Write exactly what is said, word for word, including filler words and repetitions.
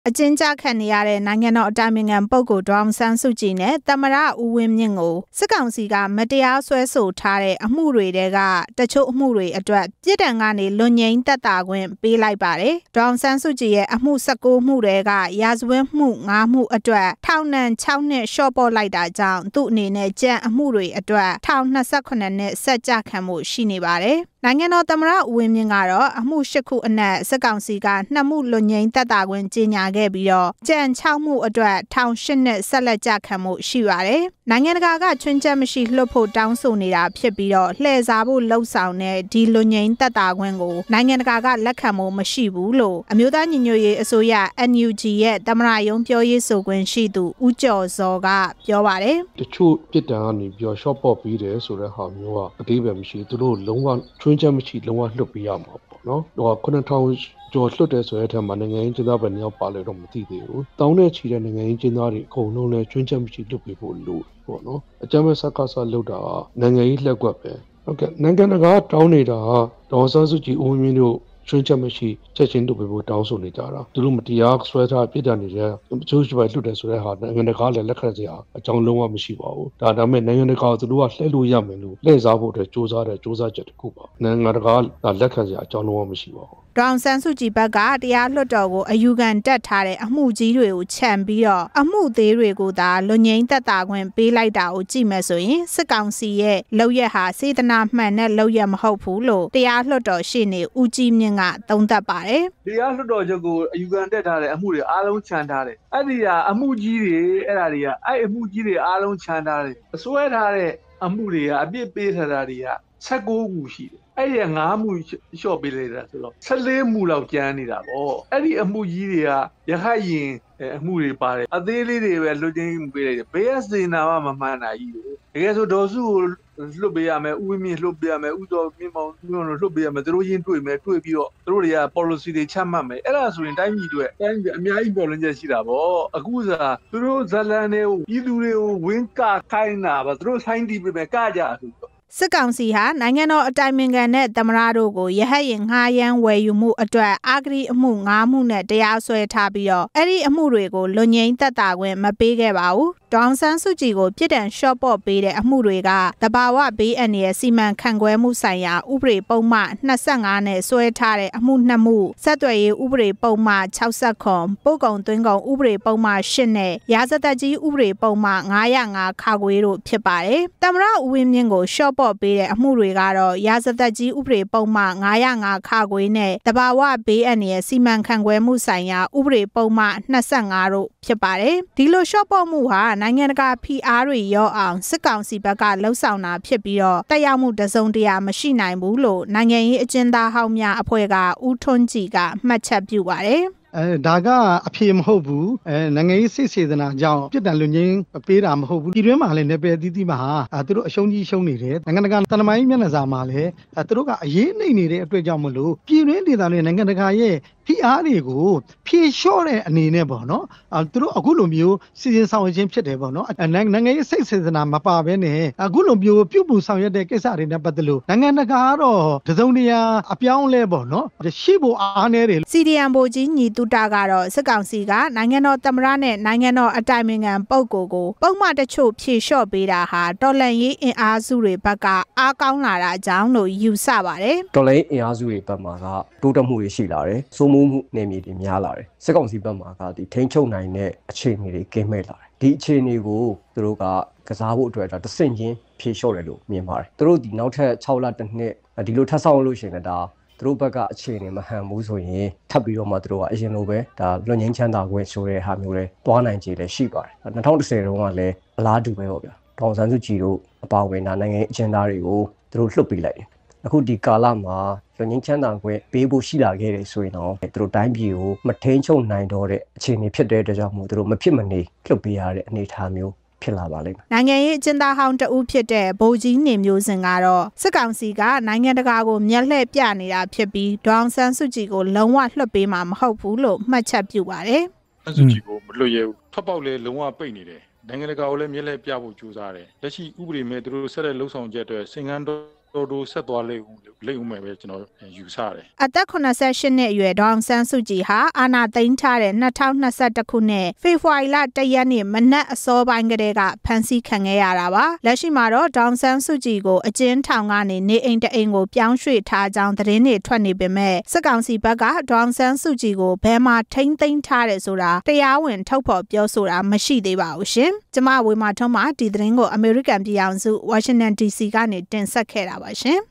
အကျဉ်းချခံနေရတဲ့နိုင်ငံတော်အတိုင်ပင်ခံပုဂ္ဂိုလ်ဒေါ်အောင်ဆန်းစုကြည်နဲ့သမ္မတဦးဝင်းမြင့်ကိုစစ်ကောင်စီကမတရားဆွဲဆိုထားတဲ့အမှုတွေတဲကတချို့အမှုတွေအတွက်ပြစ်ဒဏ်ကနေလွတ်ငြိမ်းသက်သာခွင့်ပေးလိုက်ပါတယ်။ဒေါ်အောင်ဆန်းစုကြည်ရဲ့အမှု၁၉မှုတဲကရာဇဝတ်မှု၅မှုအတွက်ထောင်ဒဏ်၆နှစ်လျှော့ပေါ့လိုက်တာကြောင့်သူ့အနေနဲ့ကြံအမှုတွေအတွက်ထောင်၂၈နှစ်ဆက်ကြခံမှုရှိနေပါတယ်။နိုင်ငံတော်သမ္မတဦးဝင်းမြင့်ကတော့အမှု၈ခုအနက်စစ်ကောင်စီကနှစ်မှုလွတ်ငြိမ်းသက်သာခွင့်ကြေညာခဲ့ပြီးတော့ကြံ၆မှုအတွက်ထောင်၈နှစ်ဆက်လက်ကြခံမှုရှိပါတယ်။နိုင်ငံတကာကချွင်းချက်မရှိလွှတ်ဖို့တောင်းဆိုနေတာဖြစ်ပြီးတော့လှည့်စားဖို့လှုံ့ဆော်တဲ့ဒီလွတ်ငြိမ်းသက်သာခွင့်ကိုနိုင်ငံတကာကလက်ခံမှုမရှိဘူးလို့အမျိုးသားညီညွတ်ရေးအစိုးရ အန် ယူ ဂျီ ရဲ့သမ္မတရုံးပြောရေးဆိုခွင့်ရှိသူဦးကျော်စောကပြောပါတယ်။တချို့ပြစ်ဒဏ်ကနေပြီးတော့ short ပေါ့ပြီးတယ်ဆိုတဲ့ဟာမျိုးကအသေးပဲမရှိသူတို့လုံးဝချွင်းချက်မရှိလုံးဝလွတ်ပေးရမှာပေါ့နော်။တော့ခုနှစ်ထောင်ကျော်လွတ်တယ်ဆိုတဲ့အထက်မှာနိုင်ငံရေးကျင်းသားပဲညောက်ပါလေတော့မသိသေးဘူး။တောင်းတဲ့ချီတဲ့နိုင်ငံရေးကျင်းသားတွေအကုန်လုံးလည်းချွင်းချက်မရှိလွတ်ပေးဖို့လိုပေါ့နော်။အကြမ်းမဲ့စကားဆလွတ်တာနိုင်ငံရေးလက်ကွက်ပဲ။ဟုတ်ကဲ့နိုင်ငံတကာတောင်းနေတာဒေါ်အောင်ဆန်းစုကြည်ဦးဝင်းမြင့်တို့ချွင်းချက်မရှိချက်ချင်းတို့ပဲဖို့တောင်းဆိုနေကြတာသူတို့မတရားဆွဲထားပြစ်ဒဏ်နေတဲ့ချိုးချိုးပဲလွတ်တယ်ဆိုတဲ့ဟာနိုင်ငံတကာလည်းလက်ခံစရာအကြောင်းလုံးဝမရှိပါဘူးဒါဒါမဲ့နိုင်ငံတကာသူတို့ကလှည့်လို့ရမယ်လို့လှည့်စားဖို့အတွက်စ조사တဲ့စ조사ချက်တစ်ခုပါနိုင်ငံတကာလက်ခံစရာအကြောင်းလုံးဝမရှိပါဘူးဒေါအောင်ဆန်းစုကြည်ဘက်ကတရားလွှတ်တော်ကိုအယူခံတက်ထားတဲ့အမှုကြီးတွေကိုခြံပြီးတော့အမှုသေးတွေကိုသာလွတ်ငြိမ်းသက်သာခွင့်ပေးလိုက်တာကိုကြည့်မယ်ဆိုရင်စစ်ကောင်စီရဲ့လုပ်ရက်ဟာစေတနာမှန်တဲ့လုပ်ရက်မဟုတ်ဘူးလို့တရားလွှတ်တော်ရှေ့နေဦးကြီးမြင့်ကသုံးသပ်ပါတယ်တရားလွှတ်တော်ချုပ်ကိုအယူခံတက်ထားတဲ့အမှုတွေအားလုံးခြံထားတယ်အဲ့ဒီကအမှုကြီးတွေအဲ့ဒါတွေကအဲ့အမှုကြီးတွေအားလုံးခြံထားတယ်အစွဲထားတဲ့အမှုတွေကအပြစ်ပေးထားတာတွေက၁၉ခုရှိတယ်အဲ့ဒီငါးမှုလျှော့ပေးလိုက်တာဆိုတော့၁၄မှုလောက်ကျန်နေတာပေါ့အဲ့ဒီအမှုကြီးတွေကရဟတ်ရင်အမှုတွေပါတယ်အသေးလေးတွေပဲလွတ်ချင်းပေးလိုက်တယ်ဘေးကစေနာမှမမှန်တာကြီးတကယ်ဆိုဒေါ်စုကိုလွတ်ပေးရမယ်ဥဝင်းမြင့်လွတ်ပေးရမယ်ဥတော်မြင့်မောင်တို့လွတ်ပေးရမယ်သူတို့ရင်းတွေ့မယ်တွေ့ပြီးတော့သူတို့တွေက policy တွေချမှတ်မယ်အဲ့ဒါဆိုရင်တိုင်းပြည်တွေတိုင်းပြည်အများကြီးပေါ်လွင်ချက်ရှိတာပေါ့အခုစားသူတို့ဇလန်တွေကိုပြည်သူတွေကိုဝင်းကခိုင်းတာပါသူတို့ဆိုင်းတီးပေးမယ်ကကြဆိုတော့စစ်ကောင်စီဟာနိုင်ငံတော်အတိုင်ပင်ခံနဲ့သမ္မတတို့ကိုရဟတ်ရင်ငှားရမ်းဝယ်ယူမှုအတွက်အာဂရိအမှု၅မှုနဲ့တရားစွဲထားပြီးတော့အဲ့ဒီအမှုတွေကိုလွတ်ငြိမ်းသက်သာခွင့်မပေးခဲ့ပါဘူးဒေါအောင်ဆန်းစုကြည်ကိုပြစ်ဒဏ်လျှော့ပေါ့ပေးတဲ့အမှုတွေကတဘာဝဘေးအန္တရာယ်စီမံခန့်ခွဲမှုဆိုင်ရာဥပဒေပုံမှန်၂၅နဲ့စွဲထားတဲ့အမှုနှစ်မှုဆက်သွယ်ရေးဥပဒေပုံမှန်၆၀ခွန်ပို့ကုန်သွင်းကုန်ဥပဒေပုံမှန်၈နဲ့ရာဇသက်ကြီးဥပဒေပုံမှန်၅၀၅ခါခွေတို့ဖြစ်ပါတယ်သမ္မတဦးဝင်းမြင့်ကိုလျှော့ပေါ့ပေးတဲ့အမှုတွေကတော့ရာဇသက်ကြီးဥပဒေပုံမှန်၅၀၅ခါခွေနဲ့တဘာဝဘေးအန္တရာယ်စီမံခန့်ခွဲမှုဆိုင်ရာဥပဒေပုံမှန်၂၅တို့ဖြစ်ပါတယ်ဒီလိုလျှော့ပေါ့မှုဟာနိုင်ငံတကာဖိအားတွေရောအောင်စစ်ကောင်စီဘက်ကလှုံ့ဆော်တာဖြစ်ပြီးတော့တက်ရောက်မှုတစုံတရာမရှိနိုင်ဘူးလို့နိုင်ငံရေးအကျဉ်းသားဟောင်းများအဖွဲ့ကဦးထွန်းကြည်ကမှတ်ချက်ပြုပါတယ်အဲဒါကအဖြေမဟုတ်ဘူးအဲနိုင်ငံရေးစိတ်စေတနာကြောင့်ပြစ်ဒဏ်လွတ်ငြိမ်းပေးတာမဟုတ်ဘူးဒီတွင်းမှာလည်းနယ်ပယ်အသီးသီးမှာဟာသူတို့အရှုံးကြီးရှုံးနေတယ်နိုင်ငံတကာတန်တမာရေးမျက်နှာစာမှာလည်းအဲသူတို့ကအရေးနှိမ့်နေတဲ့အတွက်ကြောင့်မလို့ပြည်တွင်းဒေသတွေနိုင်ငံတကာရဲ့ဖိအားတွေကိုဖြေလျှော့တဲ့အနေနဲ့ပေါ့နော်အဲသူတို့အခုလိုမျိုးစီစဉ်ဆောင်ရွက်ခြင်းဖြစ်တယ်ပေါ့နော်နိုင်ငံရေးစိတ်စေတနာမပါဘဲနဲ့အခုလိုမျိုးပြုမှုဆောင်ရွက်တဲ့ကိစ္စတွေနဲ့ပတ်သက်လို့နိုင်ငံတကာကတော့တစုံတရာအပြောင်းလဲပေါ့နော်ရှိဖို့အားနည်းတယ်စီဒီအမ်ဘိုကြီးညီတူတာကတော့စစ်ကောင်စီကနိုင်ငံတော်သမ္မတနဲ့နိုင်ငံတော်အတိုင်ပင်ခံပုဂ္ဂိုလ်ကိုပုံမှန်တချို့ဖြေလျှော့ပေးတာဟာတော်လှန်ရေးအင်အားစုတွေဘက်ကအားကောင်းလာတာကြောင့်လို့ယူဆပါတယ်တော်လှန်ရေးအင်အားစုတွေဘက်မှာကတိုးတက်မှုတွေရှိလာတယ်စိုးမိုးမှုနေမြေတွေများလာတယ်စစ်ကောင်စီဘက်မှာကဒီထိန်းချုပ်နိုင်တဲ့အခြေအနေတွေကင်းမဲ့လာတယ်ဒီအခြေအနေကိုသူတို့ကကစားဖို့အတွက်ဒါတဆင့်ချင်းဖြေလျှော့တယ်လို့မြင်ပါတယ်သူတို့ဒီနောက်ထပ်၆လတစ်နှစ်ဒီလိုထပ်ဆောင်လို့ရှိရင်လည်းဒါသူတို့ဘက်ကအခြေအနေမဟန်ဘူးဆိုရင်ထပ်ပြီးတော့မှသူတို့ကအရင်လိုပဲဒါလွတ်ငြိမ်းချမ်းသာခွင့်ဆိုတဲ့ဟာမျိုးလဲတွားနိုင်ကြတယ်ရှိပါတယ်၂၀၁၀တုန်းကလည်းအလားတူပဲပေါ့ဗျာဒေါအောင်ဆန်းစုကြည်တို့အပါအဝင်ဒါနိုင်ငံအကျဉ်းသားတွေကိုသူတို့လွှတ်ပေးလိုက်တယ်အခုဒီကာလမှာလွတ်ငြိမ်းချမ်းသာခွင့်ပေးဖို့ရှိလာခဲ့တယ်ဆိုရင်တော့သူတို့တိုင်းပြည်ကိုမထိန်ချုပ်နိုင်တော့တဲ့အခြေအနေဖြစ်တဲ့အတွက်ကြောင့်မို့သူတို့မဖြစ်မနေလွှတ်ပေးရတဲ့အနေအထားမျိုးဖြစ်လာပါလိမ့်မယ်နိုင်ငံရေးအကျဉ်းသားဟောင်းတဦးဖြစ်တဲ့ဗိုလ်ကြီးနေမျိုးစင်ကတော့စစ်ကောင်စီကနိုင်ငံတကာကိုမျက်လှည့်ပြနေတာဖြစ်ပြီးဒေါအောင်ဆန်းစုကြည်ကိုလုံးဝလွှတ်ပေးမှာမဟုတ်ဘူးလို့မှတ်ချက်ပြုပါတယ်ဆန်းစုကြည်ကိုမလွှတ်ရဘူးထွက်ပေါက်လည်းလုံးဝပိတ်နေတယ်နိုင်ငံတကာကိုလည်းမျက်လှည့်ပြဖို့ကြိုးစားတယ်လက်ရှိဥပဒေမဲ့သူတို့ဆက်လက်လှုပ်ဆောင်ချက်အတွက်စင်ကန်းတော်တော်တော်ဆက်သွားလိမ့်ဦးလိမ့်ဦးမယ်ပဲကျွန်တော်ယူဆတယ်အသက်ခုနှစ်ရှစ်နှစ်အရွယ်ဒေါအောင်ဆန်းစုကြည်ဟာအာဏာသိမ်းထားတဲ့နှစ်ထောင်နှစ်ဆယ့်တစ်ခုနှစ်ဖေဖော်ဝါရီလတရက်နေ့မနက်အစောပိုင်းကတည်းကဖမ်းဆီးခံခဲ့ရတာပါလက်ရှိမှာတော့ဒေါအောင်ဆန်းစုကြည်ကိုအကျဉ်းထောင်ကနေနေအိမ်တအိမ်ကိုပြောင်းရွှေ့ထားကြောင်းသတင်းတွေထွက်နေပေမဲ့စစ်ကောင်စီဘက်ကဒေါအောင်ဆန်းစုကြည်ကိုဘယ်မှာထိန်းသိမ်းထားတယ်ဆိုတာတရားဝင်ထုတ်ဖော်ပြောဆိုတာမရှိသေးပါဘူးရှင်ကျမဝေမာထွန်းမှာဒီသတင်းကိုအမေရိကန်ပြည်ထောင်စုဝါရှင်တန် ဒီ စီ ကနေတင်ဆက်ခဲ့တာပါရှင်